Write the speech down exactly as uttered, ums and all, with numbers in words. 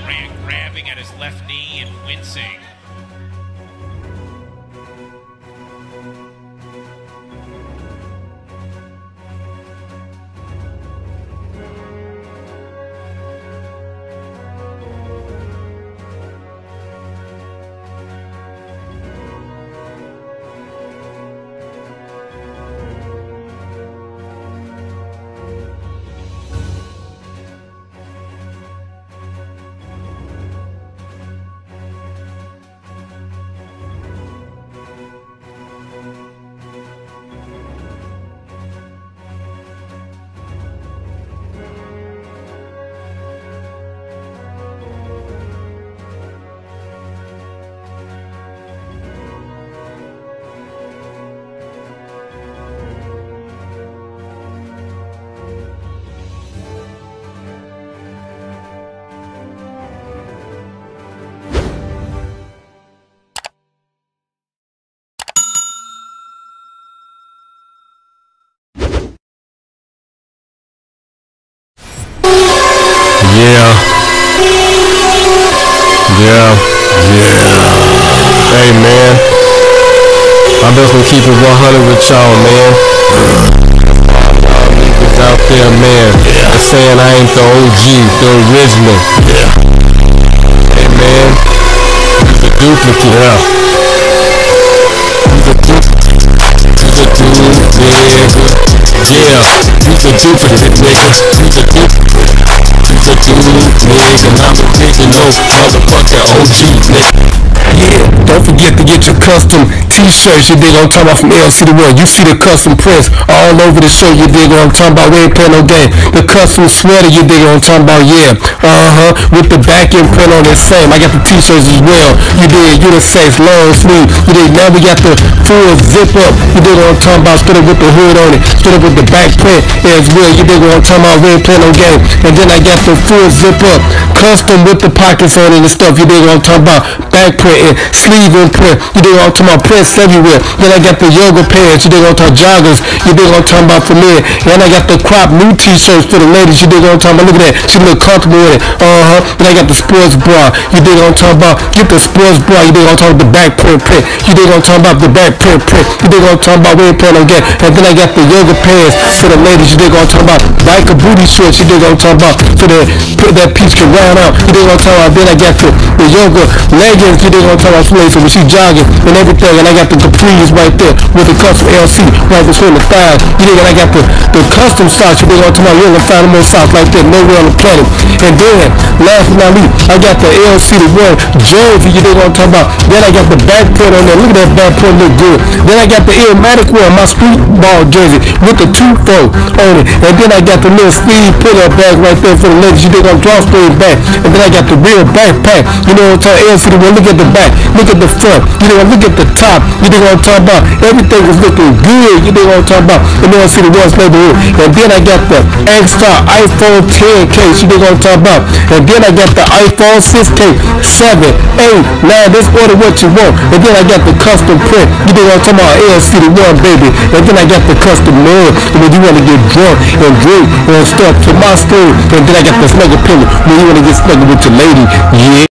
Grant grabbing at his left knee and wincing. Yeah. Yeah. Yeah. Hey, man. I'm just gonna keep it one hundred with y'all, man. Y'all niggas out there, man. They're saying I ain't the O G, the original. Yeah. Hey, man. He's a duplicate. Yeah. He's a duplicate. He's a duplicate, nigga. Yeah. He's a duplicate, nigga. He's a duplicate. He's a dude, nigga, and I'm original motherfucking O G, nigga. Yeah, don't forget to get your custom t-shirts, you dig what I'm talking about, from L C the World. You see the custom prints all over the shirt, you dig what I'm talking about, we ain't playing no game. The custom sweater, you dig what I'm talking about, yeah. Uh-huh, with the back end print on it same. I got the t-shirts as well, you dig, unisex, long sleeve, you dig. Now we got the full zip up, you dig what I'm talking about, stood up with the hood on it, stood up with the back print as well, you dig what I'm talking about, we ain't playing no game. And then I got the full zip up, custom with the pockets on it and stuff, you dig what I'm talking about, back print and sleeve and print, you dig what I'm talking about, prints everywhere. Then I got the yoga pants, you dig what I'm talking about, joggers, you dig what I'm talking about for men. And I got the crop new t-shirts for the ladies, you dig what I'm talking about, look at that, she look comfortable with it, uh-huh. Then I got the sports bra, you dig what I'm talking about, get the sports bra, you dig what I'm talking about, the back print print, you dig what I'm talking about, the back print print, you dig what I'm talking about, we ain't playing no game. And then I got the yoga pants for the ladies, you dig what I'm talking about, like a booty shorts, you dig what I'm talking about, so that that piece can round out, you dig what I'm talking about. Then I got the, the yoga leggings, you dig what I'm talking about, so when she jogging and everything. And I got the capris right there with the custom L C right between the thighs, you dig. And I got the, the custom socks, you dig what I'm talking about. You ain't gonna find no more socks like that nowhere on the planet. And then, last but not least, I got the L C the World jersey, you dig what I'm talking about. Then I got the back print on there, look at that back print, look good. Then I got the Illmatic World, my street ball jersey with the two-fold on it. And then I got the little speed pull-up bag right there for the ladies, you dig, on drawstring bag. And then I got the real backpack, you know what I'm talking about, L C the World. Look at the back, look at the front, you know, look at the top, you know what I'm talking about. Everything is looking good, you know what I'm talking about, in L C the World's neighborhood. And then I got the X-Star iPhone ten case, you know what I'm talking about. And then I got the iPhone six case, seven, eight, nine, just order what you want. And then I got the custom print, you know what I'm talking about, L C the World, baby. And then I got the custom mug, when you want to get drunk and drink and stuff to my store. And then I got the snuggle pillow, when you want to get snuggled with your lady, yeah.